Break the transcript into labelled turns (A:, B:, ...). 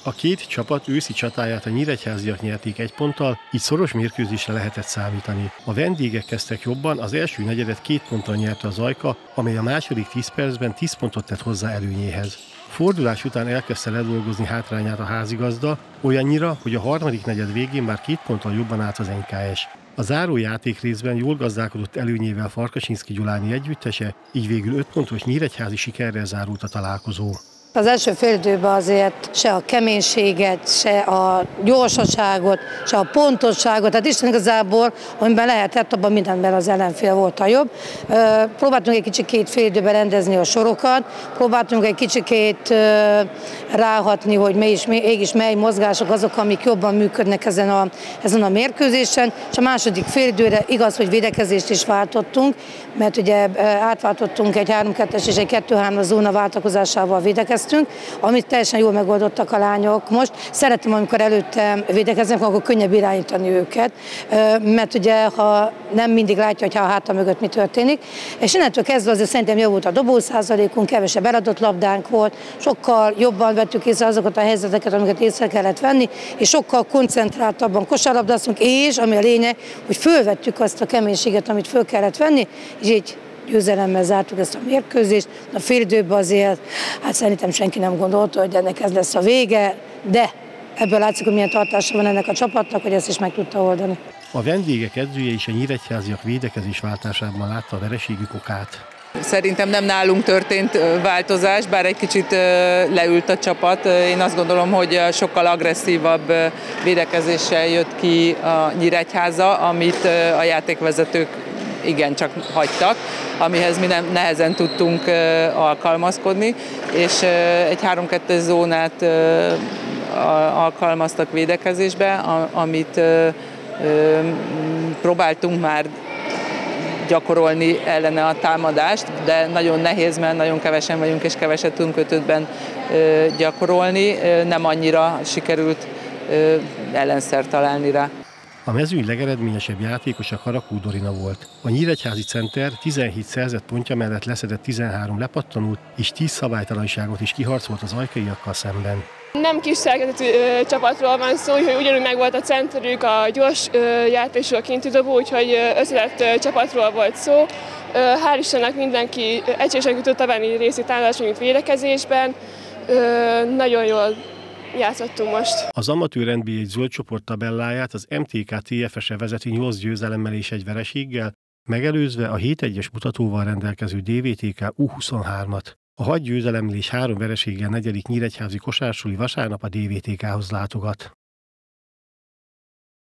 A: A két csapat őszi csatáját a nyíregyháziak nyerték 1 ponttal, így szoros mérkőzésre lehetett számítani. A vendégek kezdtek jobban, az első negyedet 2 ponttal nyerte az Ajka, amely a második 10 percben 10 pontot tett hozzá előnyéhez. Fordulás után elkezdte ledolgozni hátrányát a házigazda, olyannyira, hogy a harmadik negyed végén már 2 ponttal jobban állt az NKS. A záró játékrészben jól gazdálkodott előnyével Farkasinszky Gyuláni együttese, így végül 5 pontos nyíregyházi sikerrel zárult a találkozó.
B: Az első félidőben azért se a keménységet, se a gyorsaságot, se a pontosságot, tehát Isten igazából, amiben lehetett, abban mindenben az ellenfél volt a jobb. Próbáltunk egy kicsikét félidőben rendezni a sorokat, próbáltunk egy kicsikét ráhatni, hogy mégis mely mozgások azok, amik jobban működnek ezen a mérkőzésen, és a második félidőre igaz, hogy védekezést is váltottunk, mert ugye átváltottunk egy 3-2-es és egy 2-3-as zóna váltakozásával védekeztünk, amit teljesen jól megoldottak a lányok most. Szeretem, amikor előtte védekeznek, akkor könnyebb irányítani őket, mert ugye, ha nem mindig látja, hogy a háta mögött mi történik. És innentől kezdve azért szerintem javult a dobószázalékunk, kevesebb eladott labdánk volt, sokkal jobban vettük észre azokat a helyzeteket, amiket észre kellett venni, és sokkal koncentráltabban kosárlabdáztunk, és ami a lényeg, hogy fölvettük azt a keménységet, amit föl kellett venni, és így győzelemmel zártuk ezt a mérkőzést. A félidőben azért, hát szerintem senki nem gondolta, hogy ennek ez lesz a vége, de ebből látszik, hogy milyen tartása van ennek a csapatnak, hogy ezt is meg tudta oldani.
A: A vendégek edzője is a nyíregyháziak védekezésváltásában látta a vereségük okát.
C: Szerintem nem nálunk történt változás, bár egy kicsit leült a csapat. Én azt gondolom, hogy sokkal agresszívabb védekezéssel jött ki a Nyíregyháza, amit a játékvezetők igencsak hagytak, amihez mi nehezen tudtunk alkalmazkodni, és egy 3-2-es zónát alkalmaztak védekezésbe, amit próbáltunk már gyakorolni ellene a támadást, de nagyon nehéz, mert nagyon kevesen vagyunk, és keveset tudunk 5-5-ben gyakorolni. Nem annyira sikerült ellenszert találni rá.
A: A mezőny legeredményesebb játékosa Karakó Dorina volt. A nyíregyházi center 17 szerzett pontja mellett leszedett 13 lepattanót és 10 szabálytalanságot is kiharcolt az ajkaiakkal szemben.
D: Nem kis szerkezetű csapatról van szó, hogy ugyanúgy megvolt a centerük, a gyors játékosú, a kinti dobó, úgyhogy összetett csapatról volt szó. Hál' Istennek mindenki egységesen tudta venni részét támadásban, mint védekezésben. Nagyon jól játszottunk most.
A: Az amatőr NBA egy zöld csoport tabelláját az MTK TFS-e vezeti 8 győzelemmel és 1 vereséggel, megelőzve a 7-1-es mutatóval rendelkező DVTK U23-at. A 6 győzelemmel és 3 vereséggel negyedik nyíregyházi kosársuli vasárnap a DVTK-hoz látogat.